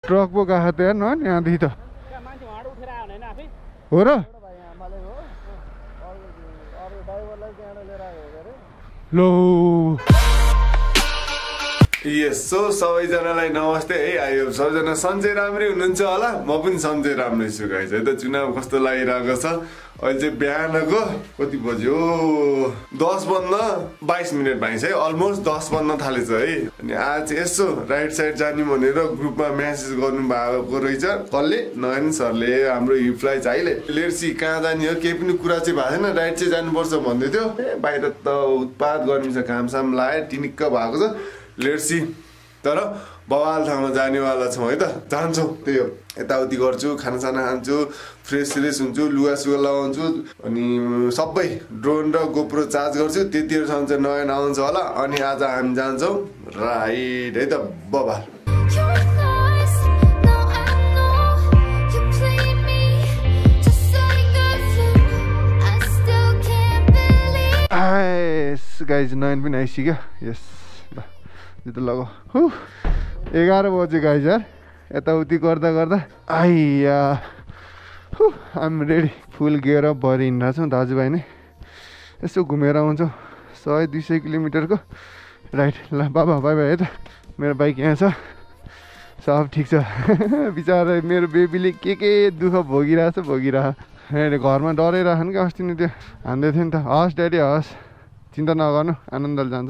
Truck पो गएको त हेर्नु नि यहाँदेखि त हो र लो यसो सबैजनालाई नमस्ते है आयो सबैजना सन्चै राम्रै हुनुहुन्छ होला म पनि सन्चै राम्रै छु गाइस है त चुनाव कस्तो लागिरहेको छ अहिले चाहिँ बिहानको कति बज्यो 10:22 भइन्छ है अलमोस्ट 10 बज्न थालेछ है अनि आज यसो राइट साइड जाने भनेर ग्रुपमा मेसेज गर्नु भएको रहेछ कसले नयन सरले हाम्रो हिपलाई चाहिँ लेट्सी कहाँ जाने हो केही पनि कुरा चाहिँ भएको छैन राइट चाहिँ जानुपर्छ भन्दै थियो बाहिर त उत्पात गर्मी छ घामसाम लाएर टिनिक्क भएको छ लेट्सी तर बवाल ठाउँमा जानेवाला छौँ है त जान्छौँ त्यही हो यताउति गर्छु खानासाना खान्छु फ्रेस हुन्छु लुगासुगा लगाउँछु अनि सबै ड्रोन र गोप्रो चार्ज गर्छु त्यतिहरूसम्म चाहिँ नयाँ आउँछ होला अनि आज हामी जान्छौँ राइट है त बवाल गाइज नयन पनि आइसक्यो यस ल त लग 11 बजे गाइज यार यताउति गर्दा गर्दा आइया आम रेडी फुल गियर अप भएर हिँडिरहेको छौँ दाजुभाइ नै यसो घुमेर आउँछौँ 100-200 किलोमिटरको राइट ल बाबा बाई बाई है त मेरो बाइक यहाँ छ सब ठिक छ बिचरा मेरो बेबीले के दुःख भोगिरहेछ घरमा डराइरहेको नि कि अस्ति नै त्यो हान्दै थियो नि त हस् ड्याडी हस् चिन्ता नगर्नु आनन्दले जान्छ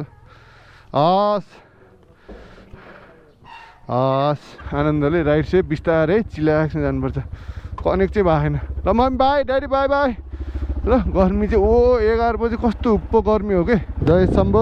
हस् आनन्दले राइट चाहिँ बिस्तारै चिलाएक्सन जानुपर्छ कनेक्ट चाहिँ भएन ल mummy bye daddy bye bye ल गर्मी चाहिँ 11 बजे कस्तो उप्पो गर्मी हो कि जय शम्भो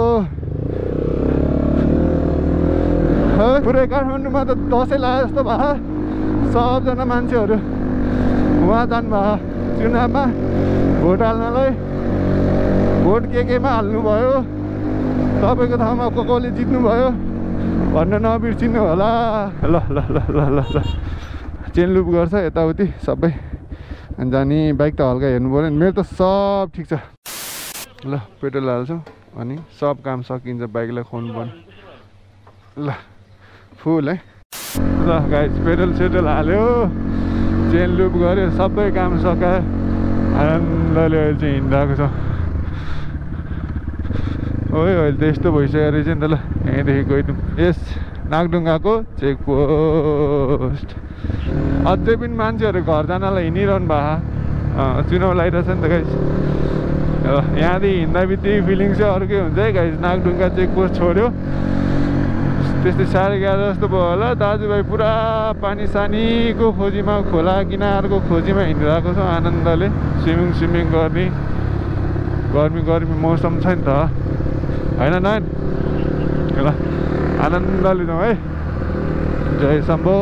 पुरै काठमाडौँमा त दसैँ लाग्यो जस्तो भयो सबजना मान्छेहरू उहाँ जानुभयो चुनावमा भोट हाल्नलाई भोट केमा हाल्नुभयो तपाईँको ठाउँमा कसले जित्नुभयो भन्न नबिर्सिनु होला ल ल ल ल ल ल चेन लुप गर्छ यताउति सबै अनि जाने बाइक त हल्का हेर्नु पऱ्यो नि मेरो त सब ठिक छ ल पेट्रोल हाल्छौँ अनि सब काम सकिन्छ बाइकलाई खोल्नु पर्ने ल फुल है ल गाइस पेट्रोल सेट्रोल हाल्यो चेन लुप गऱ्यो सबै काम सकायो आनन्दले अहिले चाहिँ हिँडिरहेको छ अहिले त यस्तो भइसक्यो रहेछ नि त ल यहीँदेखि गइदिउँ यस नागडुङ्गाको चेकपोस्ट अझै पनि मान्छेहरू घर जानलाई हिँडिरहनु भएको चुनाव लगाइरहेछ नि त गाइस यहाँदेखि हिँड्दा बित्तिकै फिलिङ चाहिँ अर्कै हुन्छ है गाइस नागडुङ्गा चेकपोस्ट छोड्यो त्यस्तै 11:30 जस्तो भयो होला दाजुभाइ पुरा पानी सानीको खोजीमा खोला किनारको खोजीमा हिँडिरहेको छ आनन्दले स्विमिङ गर्ने गर्मी मौसम छ नि त होइन नयन ल आनन्दले जाउँ है जय शम्भो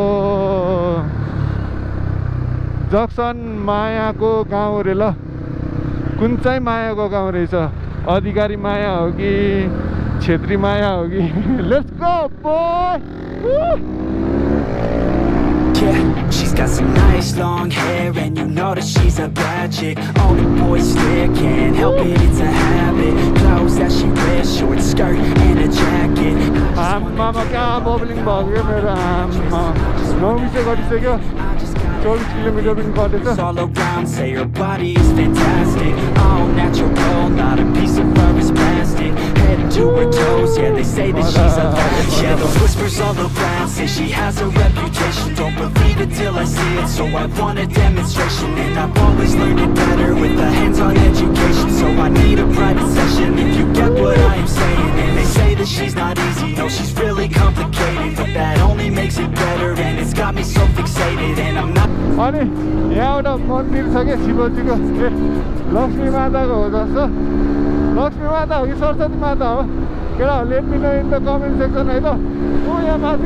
जक्सन मायाको गाउँ रे ल कुन चाहिँ मायाको गाउँ रहेछ अधिकारी माया हो कि छेत्री माया हो कि let's go boy Yeah, she's got some nice long hair and you know that she's a bad chick. Only boys stare, can't help it, it's a habit. Clothes that she wears, short skirt and a jacket. Mama kya bobbling bhagyo mero amma 9 se gadisakyo 24 kilometer पनि गटेछ all around say her body is fantastic. All natural, not a piece of fur is plastic. Head to her toes, yeah, they say that she's a yeah, those whispers all around say she has a reputation. Don't believe it till I see it, so I want a demonstration. And I've always learned it better with a hands-on education. So I need a private session if you get what I am saying. And they say that she's not easy, no, she's really complicated, but that only makes it better. And it's got me so fixated, and I'm not. अनि यहाँ एउटा मन्दिर छ क्या शिवजीको लक्ष्मी माताको हो जस्तो लक्ष्मी माता हो कि सरस्वती माता हो केटा let me know in the comment section है त यहाँ माथि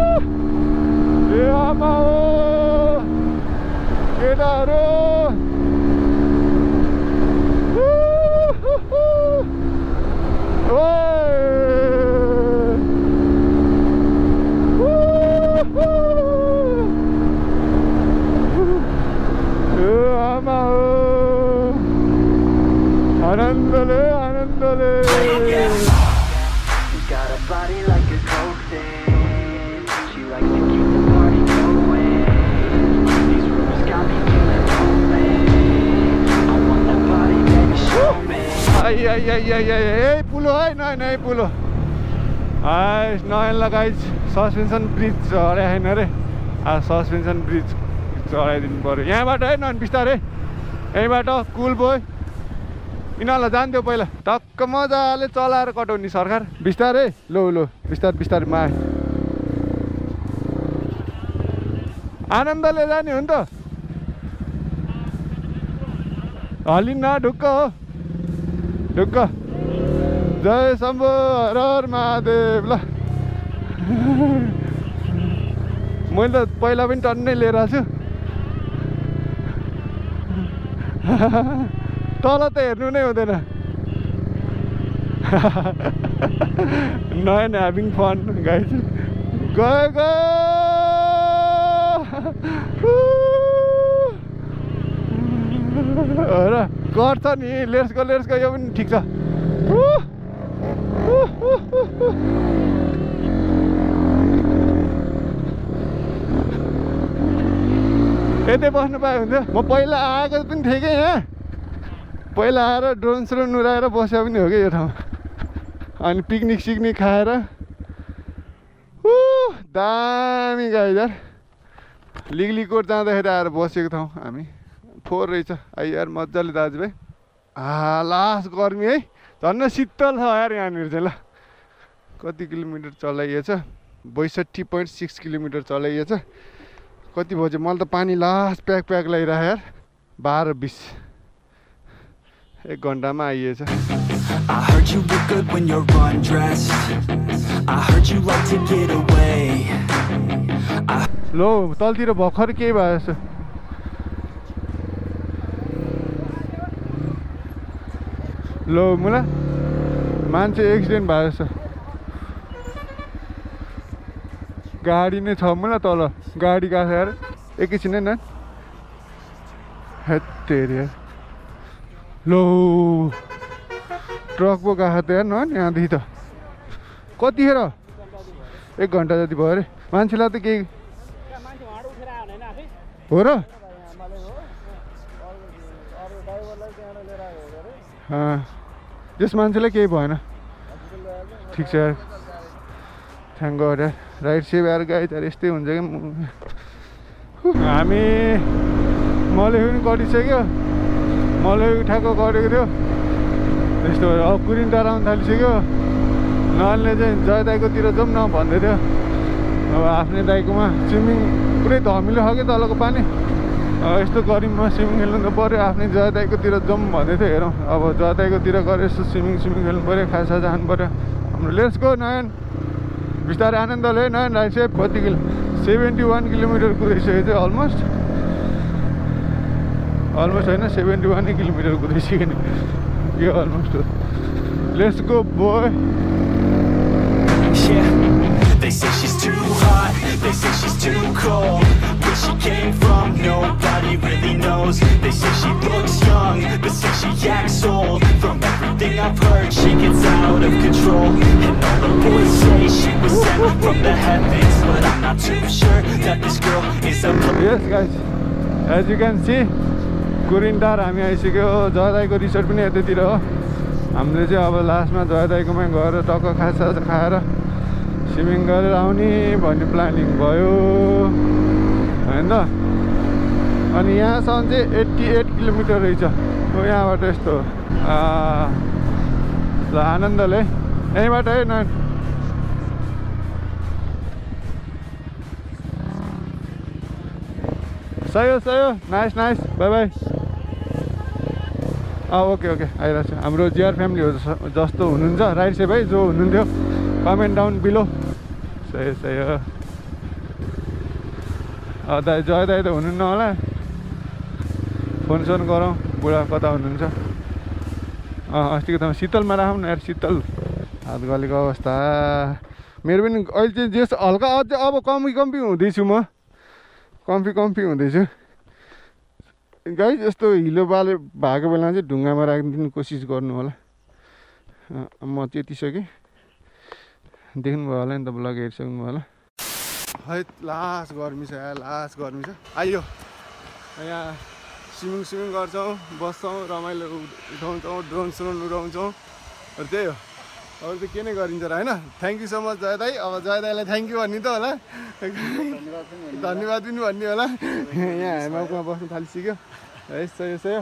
ए आमा हो केटाहरू आनन्दले She's got a body like a coke thing. She likes to keep the party going. यही पुलो है नयाँ पुलो नयाँ लगाइ सस्पेन्सन ब्रिज चढाइ छैन रे सस्पेन्सन ब्रिज चढाइदिनु पऱ्यो यहाँबाट है नयाँ बिस्तारै यहीँबाट कुल बोय यिनीहरूलाई जान्थ्यो पहिला टक्क मजाले चलाएर कटाउने सरकार बिस्तारै लो बिस्तारै मा आनन्दले जाने हो नि त हलिन्न ढुक्क हो ढुक्क जय शम्भो हर हर महादेव ल मैले त पहिला पनि टन्नै लिएर आएको छु तल त हेर्नु नै हुँदैन नयाँ ह्याभिङ फन गाइज गयो र गर्छ नि लेट्स गो यो पनि ठिक छ यतै बस्नु पाए हुन्थ्यो म पहिला आएको पनि थिएँ कि यहाँ पहिला आएर ड्रोन स्रोन उडाएर बस्यो पनि हो कि यो ठाउँमा अनि पिकनिक सिकनिक खाएर दामी गाई यार लिगलीकोट जाँदाखेरि आएर बसेको ठाउँ हामी फोहोर रहेछ यार मजाले दाजुभाइ लास्ट गर्मी है झन् शीतल छ यार यहाँनिर चाहिँ ल कति किलोमिटर चलाइएछ 62.6 किलोमिटर चलाइएछ कति बज्यो मैले त पानी लास्ट प्याक लगाइरहे यार 12:20 1 घन्टामा आइएछ लो तलतिर भर्खर के भएछ लो मुला मान्छे एक्सिडेन्ट भएछ गाडी नै छ मुला तल गाडी गएको यार एकैछिन न हेत्तेरी लो ट्रक पो गएको त यार न यहाँदेखि त कतिखेर 1 घन्टा जति भयो अरे मान्छेलाई त केही हो र त्यस मान्छेलाई केही भएन ठिक छ यार थ्याङ्क गड यार राइट सेभ यार गाई त यस्तै हुन्छ कि हामी मले पनि कटिसक्यो मले ठ्याक्क गरेको थियो त्यस्तो अब कुरिन टाढा आउनु थालिसक्यो नलले चाहिँ जय दाईकोतिर जाउँ न भन्दै थियो अब आफ्नै दाईकोमा स्विमिङ पुरै धमिलो छ कि तलको पानी यस्तो गरिममा स्विमिङ खेल्नु त पऱ्यो आफ्नै जय दाईकोतिर जाउँ भन्दै थियो हेरौँ अब जय दाईकोतिर गएर यस्तो स्विमिङ खेल्नु पऱ्यो खासा जानु पऱ्यो हाम्रो लेट्स गो नयन बिस्तारै आनन्दले नयन राइट सेप कति 71 किलोमिटर कुदाइसकेको थियो अलमोस्ट होइन 71 किलोमिटर कुदाइसक्यो नि यो अलमोस्ट हो let's go boy They say she's too hot, they say she's too cold. Where she came from, nobody really knows. They say she looks young, but say she acts old. From everything I've heard, she gets out of control. And all the boys say she was sent from the heavens, but I'm not too sure that this girl is a... Yes guys, as you can see Kurintar हामी आइसक्यो जयदाईको resort पनि यतैतिर हो हामीले चाहिँ अब लास्टमा जयदाईकोमा गएर टक्क खासा खाएर स्विमिङ गरेर आउने भन्ने प्लानिङ भयो हैन त अनि यहाँसम्म चाहिँ 88 किलोमिटर रहेछ हो यहाँबाट यस्तो ल आनन्दले यहीँबाट है न सही हो नाइस बाई बाई ओके आइरहेको छ हाम्रो जिआर फ्यामिली हो जस्तो हुनुहुन्छ राइट से भाइ जो हुनुहुन्थ्यो कमेन्ट डाउन बिलो सही हो दाइ जय दाइ त हुनुहुन्न होला फोन गरौँ बुढा कता हुनुहुन्छ अस्तिको त शीतलमा राखौँ न यार शीतल हात गलेको अवस्था मेरो पनि अहिले चाहिँ जे हल्का अझै अब कम्फी हुँदैछु म कम्फी हुँदैछु गाई यस्तो हिलो बाले भएको बेलामा चाहिँ ढुङ्गामा राखिदिने कोसिस गर्नु होला म चेतिसकेँ देख्नुभयो होला नि त ब्लग हेरिसक्नु भयो होला है लास्ट गर्मी छ आइयो यहाँ स्विमिङ गर्छौँ बस्छौँ रमाइलो उठाउँछौँ ड्रोन उडाउँछौँ त्यही हो अरू त के नै गरिन्छ र होइन thank you so much Jay दाई अब जय दाईलाई थ्याङ्क यू भन्ने त होला धन्यवाद पनि भन्ने होला यहाँ हेमाउमा बस्नु थालिसक्यो यसो यसो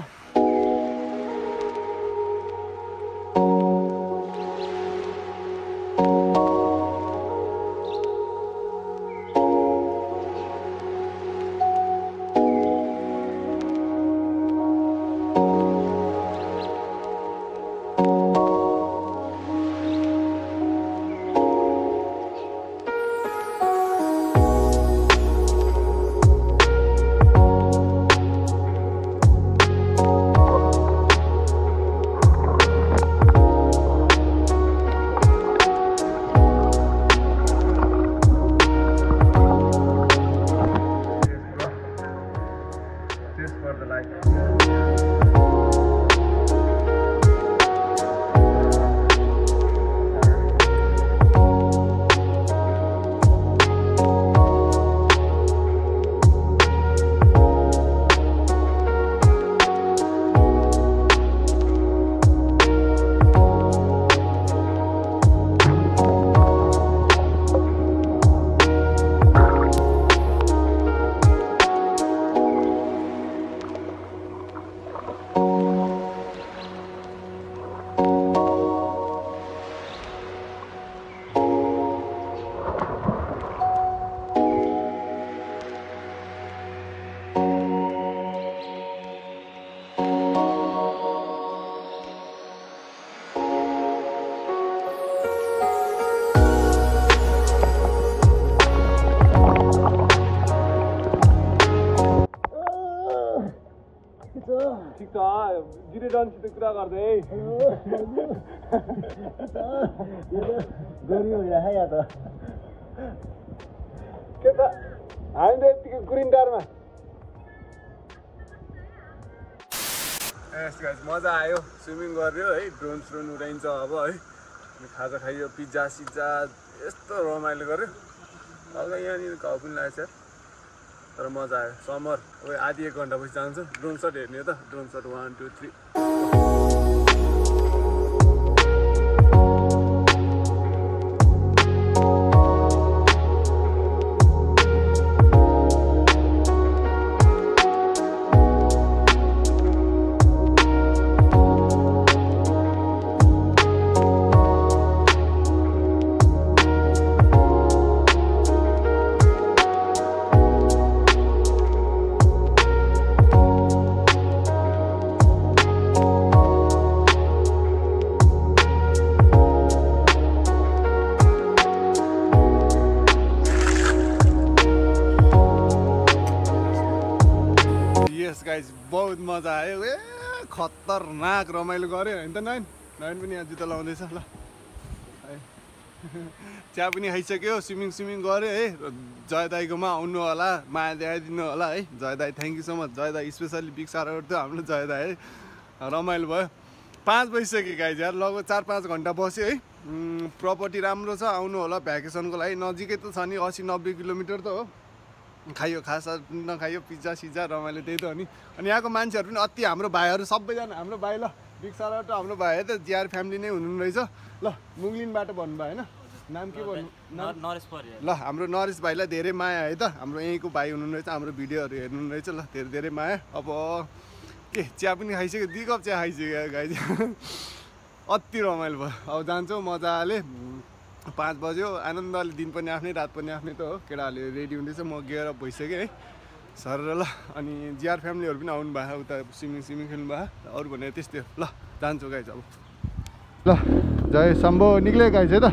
ठिक छ गिरेडनसित कुरा गर्दै गरियो यहाँ त के त हामी त यतिकै गुरिन्डारमा मजा आयो स्विमिङ गर्यो है ड्रोन स्रोन उडाइन्छ अब है खाजा खाइयो पिज्जा सिज्जा यस्तो रमाइलो गर्यो अब यहाँनिर घाउ पनि लागेको छ तर मजा आयो समर अब आधी 1 घन्टा पछि जान्छ ड्रोन सट हेर्ने त ड्रोन सट 1 2 3 बहुत मजा आयो ए खतरनाक रमाइलो गर्यो हैन त नयन नयन पनि यहाँ जुत्ता लाउँदैछ ल चिया पनि खाइसक्यो स्विमिङ गर्यो है जय दाईकोमा आउनु होला माया देखाइदिनु होला है जय दाई thank you so much Jay दाई स्पेसली बिग सारा थियो हाम्रो जय दाई है रमाइलो भयो 5 बजिसक्यो गाइज यार लगभग 4-5 घन्टा बस्यो है प्रपर्टी राम्रो छ आउनु होला भ्याकेसनको लागि नजिकै त छ नि 80-90 किलोमिटर त हो खाइयो खासा नखाइयो पिज्जा सिज्जा रमाइलो त्यही त हो नि अनि यहाँको मान्छेहरू पनि अति हाम्रो भाइहरू सबैजना हाम्रो भाइ ल बिग सारा त हाम्रो भाइ त जिआर फ्यामिली नै हुनु रहेछ ल मुङलिनबाट भन्नुभयो होइन नाम के भन्नु नरेश परिया ल हाम्रो नरेश भाइलाई धेरै माया है त हाम्रो यहीँको भाइ हुनु रहेछ हाम्रो भिडियोहरू हेर्नु रहेछ ल धेरै धेरै माया अब के चिया पनि खाइसक्यो 2 कप चिया खाइसक्यो गाइज अति रमाइलो भयो अब जान्छौँ मजाले 5 बज्यो आनन्दले दिन पनि आफ्नै रात पनि आफ्नै त हो केटाहरूले रेडी हुँदैछ म गियर अप भइसक्यो है सर ल अनि जिआर फ्यामिलीहरू पनि आउनु भयो उता स्विमिङ खेल्नु भयो अरू भनेर त्यस्तै ल जान्छु गाइज अब ल जय शम्भो निक्ल्यो गाइज है त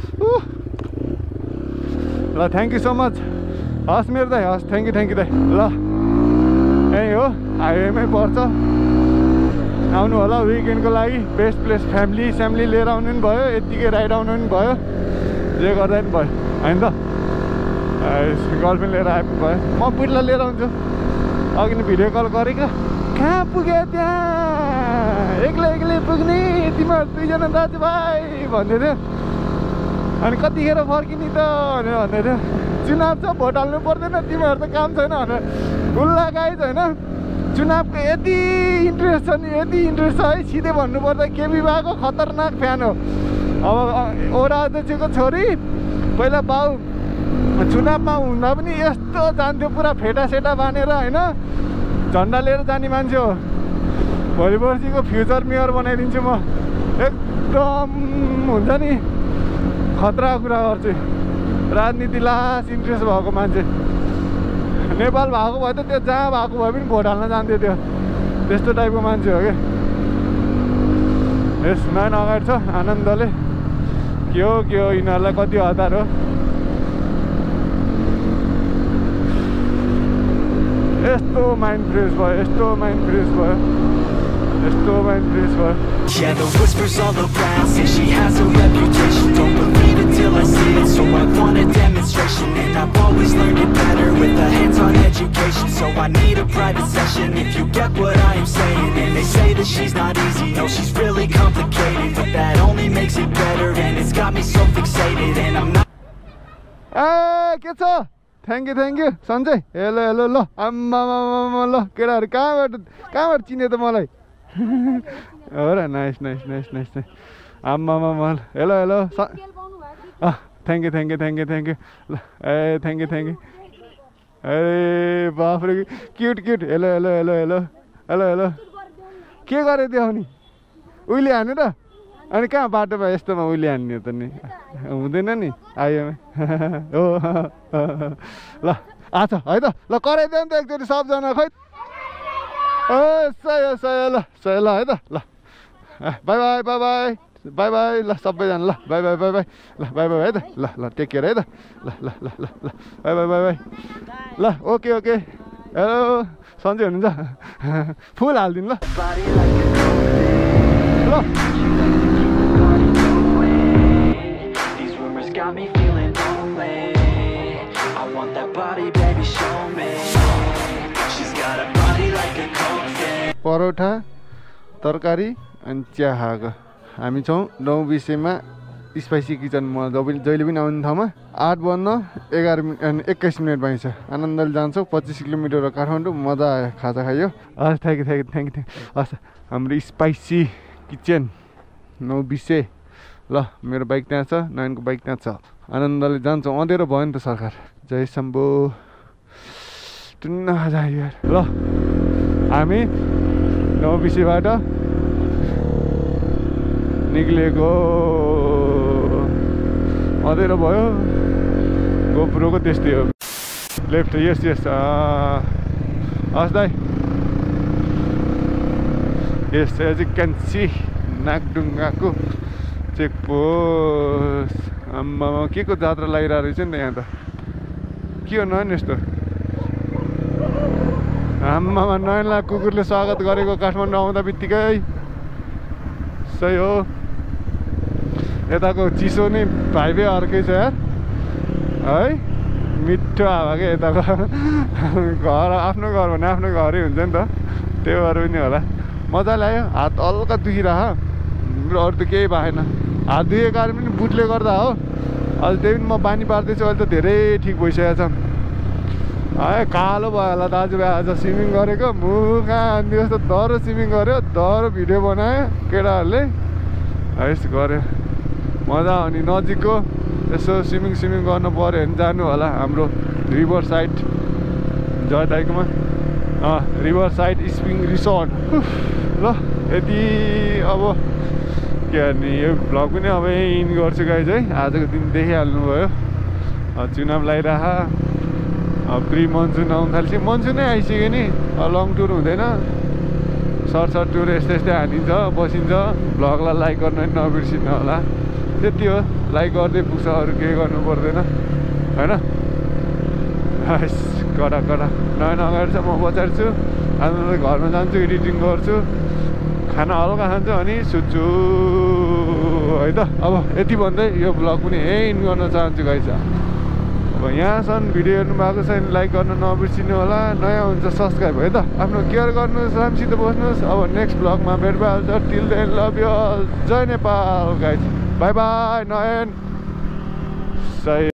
ल थ्याङ्क यू सो मच हस् मेरो दाइ हस् थ्याङ्क यू दाइ ल यहीँ हो हाइवेमै पर्छ आउनु होला विकेन्डको लागि बेस्ट प्लेस फ्यामिली लिएर आउनु पनि भयो यत्तिकै राइड आउनु पनि भयो जे गर्दा पनि भयो होइन त गर्लफ्रेन्ड लिएर आए पनि भयो म पिटलाई लिएर आउँछु अघि नै भिडियो कल गरेको कहाँ पुग्यो त्यहाँ एक्लै पुग्ने तिमीहरू 2 जना दाजुभाइ भन्दै थियो अनि कतिखेर फर्किने त भनेर भन्दै थियो चुनाव छ भोट हाल्नु पर्दैन तिमीहरू त काम छैन भनेर खुल्ला गाइज होइन चुनावको यति इन्ट्रेस्ट छ नि, यति इन्ट्रेस्ट छ है। सिधै भन्नुपर्दा केपी बाको खतरनाक फ्यान हो। अब ओडा अध्यक्षको छोरी पहिला बाउ चुनावमा हुँदा पनि यस्तो जान्थ्यो, पुरा फेटासेटा बानेर होइन, झन्डा लिएर जाने मान्छे हो। भोलि पर्सिको फ्युचर मेयर बनाइदिन्छु म। एकदम हुन्छ नि खतरा कुरा गर्छु। राजनीति लास इन्ट्रेस्ट भएको मान्छे। नेपाल भएको भए त त्यो जहाँ भएको भए पनि भोट हाल्न जान्थ्यो त्यो, त्यस्तो टाइपको मान्छे हो क्या। यस नयन अगाडि छ आनन्दले। के हो यिनीहरूलाई कति हतार हो। यस्तो माइन्ड फ्रेस भयो, यस्तो माइन्ड फ्रेस भयो, यस्तो माइन्ड फ्रेस भयो। Yeah, the whispers all around say she has a reputation. Don't believe it till I see it, so I want a demonstration. And I've always learned it better with a hands-on education. So I need a private session if you get what I am saying. And they say that she's not easy, no, she's really complicated. But that only makes it better, and it's got me so fixated. And I'm not. के छ? Thank you Sanjay. Hello hello ल आम्मा ल केटाहरू कहाँबाट चिने त मलाई? हो र नाइस आम्मा हेलो थ्याङ्क यू ल ए थ्याङ्क यू ए बाफ्रे क्युट हेलो के गरे देखाउने? उहिले हान्यो र? अनि कहाँ बाटोमा यस्तोमा उहिले हान्ने त नि हुँदैन नि आइएमै हो ल आछ है त ल कराइदियो नि त एकचोटि सबजना खोइ सही ल है त ल बाई ल सबैजना ल बाई ल है त ल टेक केयर है त ल बाई ल ओके हेलो सन्चै हुनुहुन्छ? फुल हालिदिनु ल Got me feeling lonely. I want that body, baby, show me. She's got a body like a coffin. Paratha तरकारी अनि चिया खाएको हामी छौँ 9:20 स्पाइसी किचन। म जहिले पनि आउने ठाउँमा 8 बज्न 21 मिनट बाँकी छ। आनन्दले जान्छौँ 25 किलोमिटर हो काठमाडौँ। मजा आयो, खाजा खायो। हस् थ्याङ्क यू हस्। हाम्रो स्पाइसी किचन 9:20 ल मेरो बाइक त्यहाँ छ, नयनको बाइक त्यहाँ छ। आनन्दले जान्छौँ। अँधेरो भयो नि त सरकार। जय शम्भो टुन्न हजार ल हामी 9:20बाट निक्लेको। अँधेरो भयो, गोप्रोको त्यस्तै हो। लेफ्ट यस हस् दाइ yes as you can see नागडुङ्गाको चेकपोस्ट। आम्मा के को जात्रा लागिरहेको रहेछ नि त यहाँ त। के हो नयन यस्तो? आम्मामा नयनलाई कुकुरले स्वागत गरेको काठमाडौँ आउँदा बित्तिकै। सही हो। यताको चिसो नै भाइबे अर्कै छ यार है। मिठो हावा क्या यताको। घर आफ्नो घर भने आफ्नो घरै हुन्छ नि त, त्यो भएर पनि होला। मजाले आयो। हात हल्का दुखिरह, अरू त केही भएन। हात दुखेको कारण पनि बुटले गर्दा हो। अहिले त्यही पनि म बानी पार्दैछु। अहिले त धेरै ठिक भइसकेको छ। कालो भयो होला दाजुभाइ। आज स्विमिङ गरेको मुखा आन्दी जस्तो दह्रो स्विमिङ गऱ्यो, दह्रो भिडियो बनायो केटाहरूले। यस गऱ्यो, मजा आउने। नजिकको यसो स्विमिङ गर्नु पऱ्यो भने जानु होला हाम्रो रिभर साइड जयदाइकोमा रिभर साइड स्विमिङ रिसोर्ट। ल यति अब के गर्ने, यो भ्लग पनि अब इन गर्छु गाइज है। आजको दिन देखिहाल्नु भयो। चुनाव लगाइरह प्रि मनसुन आउनु थाल्छ। मनसुनै आइसक्यो नि। लङ टुर हुँदैन, सर्ट टुर यस्तै हानिन्छ, बसिन्छ। भ्लगलाई लाइक गर्नु पनि नबिर्सिनु होला। त्यति हो, लाइक गर्दै पुग्छ, अरू केही गर्नु पर्दैन होइन। कडा नयन अगाडि छ, म पछाडि छु। आज घरमा जान्छु, एडिटिङ गर्छु, खाना हल्का खान्छु अनि सुत्छु है त। अब यति भन्दै यो भ्लग पनि इन गर्न चाहन्छु गाइज। अब यहाँसम्म भिडियो हेर्नु भएको छ भने लाइक गर्न नबिर्सिनु होला। नयाँ हुन्छ सब्सक्राइब है त। आफ्नो केयर गर्नुहोस्, राम्रोसित बस्नुहोस्। अब नेक्स्ट भ्लगमा भेट भइहाल्छ। Till then love you all. जय नेपाल गाइज। बाई नयन। सही।